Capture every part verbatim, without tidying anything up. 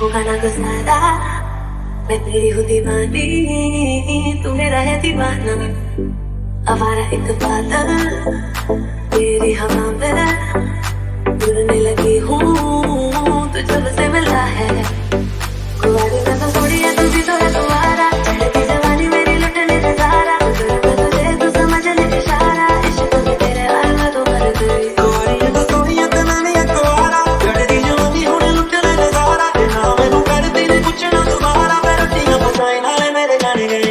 होगा ना गुजारा, मैं तेरी हूँ दीवानी, तू मेरा है दीवाना। आवारा एक बादल तेरी हवा में उड़ने लगी हूँ, तू जब से मिला है। कुंवारी मैं तो थोड़ी है, तू भी तो है कुंवारा, चढ़ती जवानी मेरी लुटने नजारा। मैं तुझे तू समझ ले इशारा, इश्क में तेरे आए मैं तो मर गई। कुंवारी मैं तो थोड़ी है, तू नानी है कुंवारा, चढ़ती जवानी होने लुटने नजारा। ना मैनू करती ने कुछ ना दोबारा, मैं रोटियां पकाई नाले मेरे गाने गई।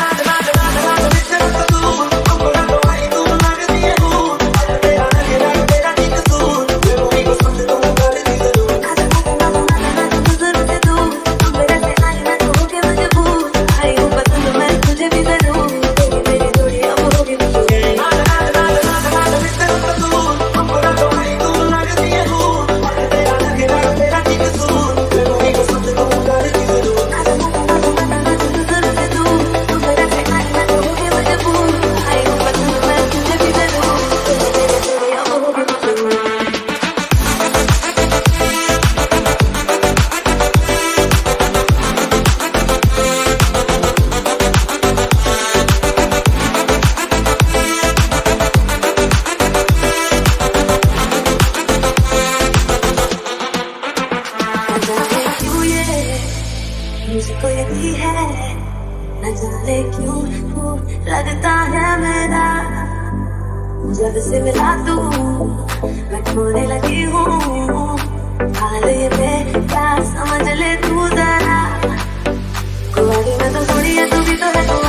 मुझको यही है न जाने क्यों तू लगता है मेरा, जब से मिला तू मैं खोने लगी हूँ। हाल ये मेरा समझ ले तू जरा, कुंवारी मैं तो थोड़ी है, तू भी तो है।